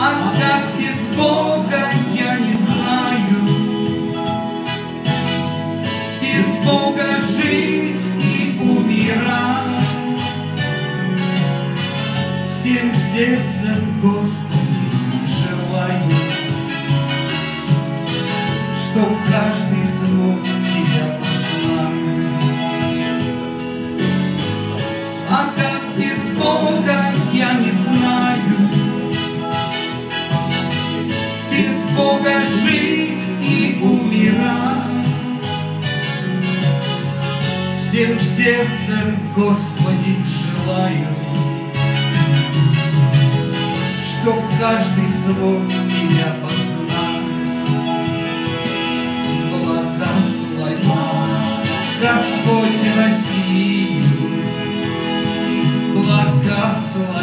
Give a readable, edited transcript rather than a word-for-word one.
А как без Бога я не знаю. Без Бога жить и умирать. Всем сердцем, Господи, желаю, чтоб каждый смог Тебя познать. А как без Бога я не знаю. Без Бога жить и умирать. Всем сердцем, Господи, желаю, чтоб каждый смог Тебя познать. Благослови, Господь, Россию, благослови.